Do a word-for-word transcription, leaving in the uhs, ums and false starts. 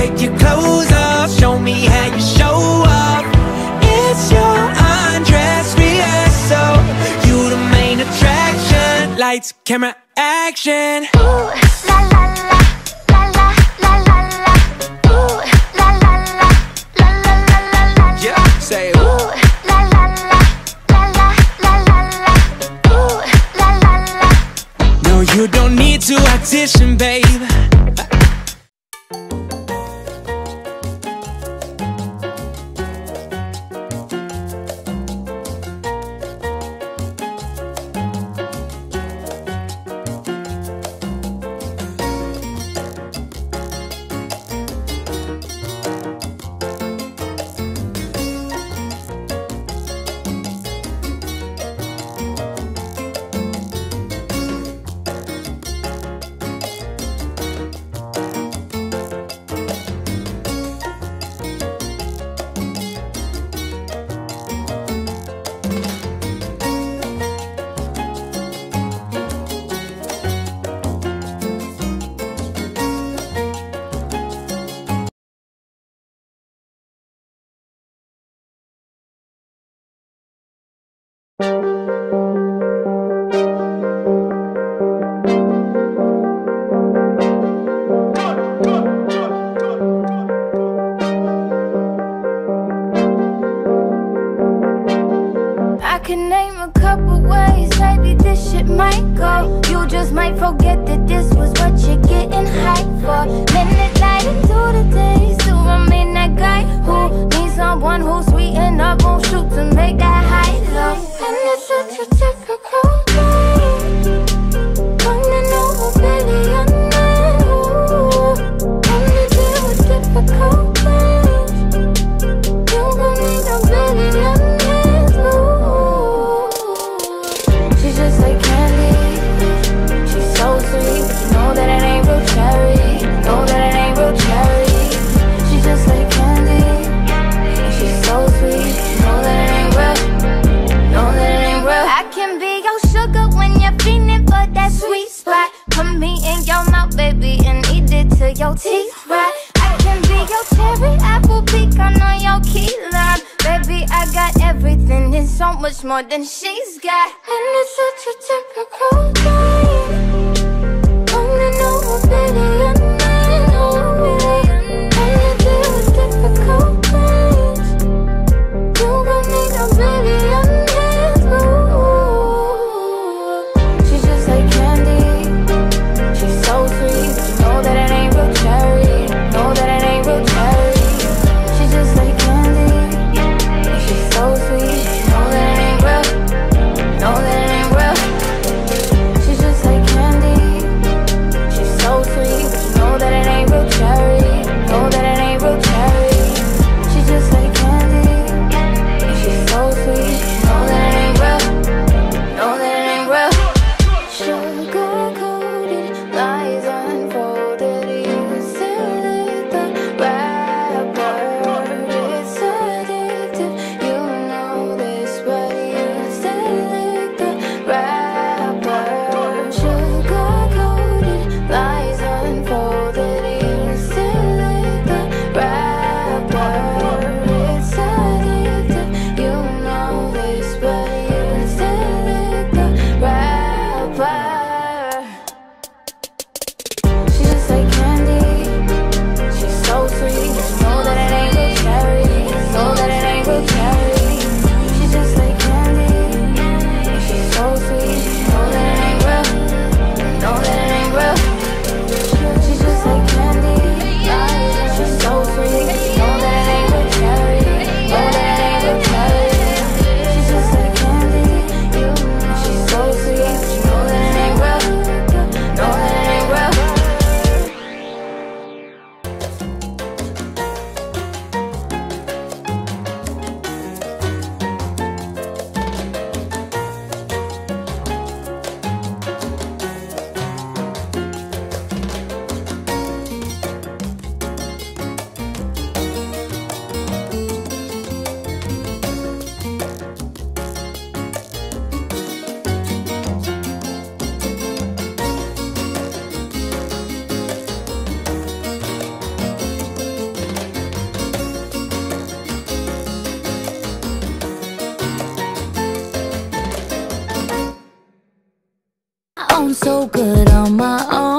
take your clothes off, show me how you show off. It's your undress rehearsal, you the main attraction. Lights, camera, action. Ooh, la la la, la la la la la. Ooh, la la la, la la la la la. Yeah, say ooh. Ooh, la la la, la la la la la. Ooh, la la la. No, you don't need to audition, babe. I can name a couple ways, maybe this shit might go. You just might forget that this was what you're getting hyped for. Minute light into the day, so I mean that guy who needs someone who's sweeten up on shoot to make that high low. And it's such a typical day, coming over billionaire. Only deal with difficult things, you gon' need a billionaire. She's just like candy, she's so sweet. Know that it ain't real cherry, know that it ain't real cherry. She's just like candy, and she's so sweet. Know that it ain't real, know that it ain't real. I can be your sugar when you're feeling for that sweet spot. Put me in your mouth, baby, and eat it till your teeth rot. I can be your cherry, apple, pecan on your key lime. Baby, I got everything and so much more than she's got. And it's such a typical day, coming over billionaire. And you deal with difficult things, you gon' need a billionaire. Ooh. She's just like candy, she's so sweet. Know that it ain't real cherry, know that it ain't real cherry. She's just like candy, she's so sweet. Know that it ain't real, know that it ain't real. She's just sound so good on my own.